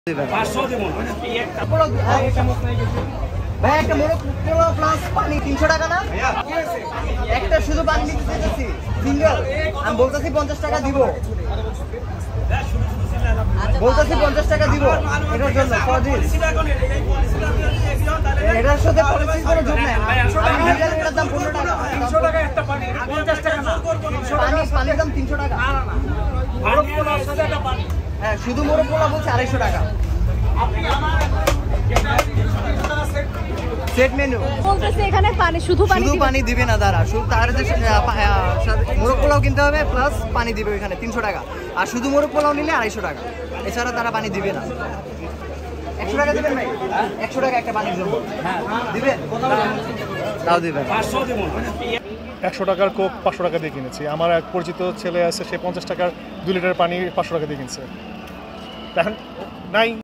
ভাই একটা মোরগ পোলাও প্লাস পানি 300 টাকা না? একটা শুধু পানি দিতে চাইছি সিঙ্গেল। আমি বলতেছি 50 টাকা দিব, বলতেছি 50 টাকা দিব এটার জন্য। এটার সাথে পলিসির কোনো যোগ নাই। এটার দাম 15 টাকা। 300 টাকা একটা পানি, 50 টাকা না। পানির দাম 300 টাকা। মোরগ পোলাওর সাথে একটা পানি। হ্যাঁ, শুধু মোরগ পোলাও বলছে 250 টাকা। সেট মেনু বলতেছে এখানে পানি শুধু পানি দিবে না, দাঁড়া শুধু তার মোরগ পোলাও কিনতে হবে প্লাস পানি দিবে ওইখানে 300 টাকা। আর শুধু মোরগ পোলাও নিলে 250 টাকা। এছাড়া তারা পানি দিবে না। 100 টাকা দিবেন ভাই? 100 টাকা একটা পানির জন্য দিবেন? তাও দিবেন। 100 টাকার কোক 500 টাকা দিয়ে কিনেছি। আমার এক পরিচিত ছেলে আছে, সে 50 টাকার 2 লিটার পানি 500 টাকা দিয়ে কিনছে। এখন নাই।